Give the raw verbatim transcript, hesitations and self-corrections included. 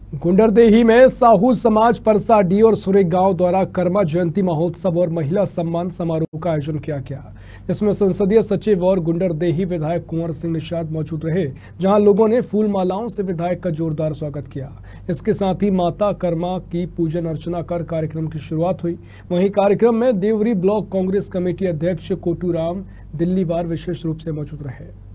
गुंडरदेही में साहू समाज परसाडी और सुरेख गांव द्वारा कर्मा जयंती महोत्सव और महिला सम्मान समारोह का आयोजन किया गया, जिसमें संसदीय सचिव और गुंडरदेही विधायक कुंवर सिंह निषाद मौजूद रहे, जहां लोगों ने फूल मालाओं से विधायक का जोरदार स्वागत किया। इसके साथ ही माता कर्मा की पूजन अर्चना कर कार्यक्रम की शुरुआत हुई। वहीं कार्यक्रम में देवरी ब्लॉक कांग्रेस कमेटी अध्यक्ष कोटूराम दिल्लीवार विशेष रूप से मौजूद रहे।